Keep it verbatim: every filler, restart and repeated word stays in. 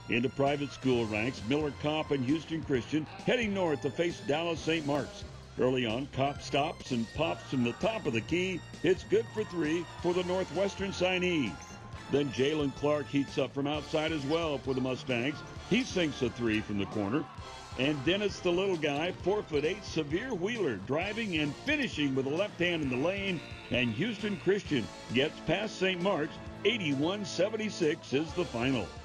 Into private school ranks, Miller Kopp and Houston Christian heading north to face Dallas Saint Mark's. Early on, Kopp stops and pops from the top of the key. It's good for three for the Northwestern signee. Then Jalen Clark heats up from outside as well for the Mustangs. He sinks a three from the corner. And Dennis, the little guy, four foot eight, severe wheeler, driving and finishing with a left hand in the lane. And Houston Christian gets past Saint Mark's. eighty-one seventy-six is the final.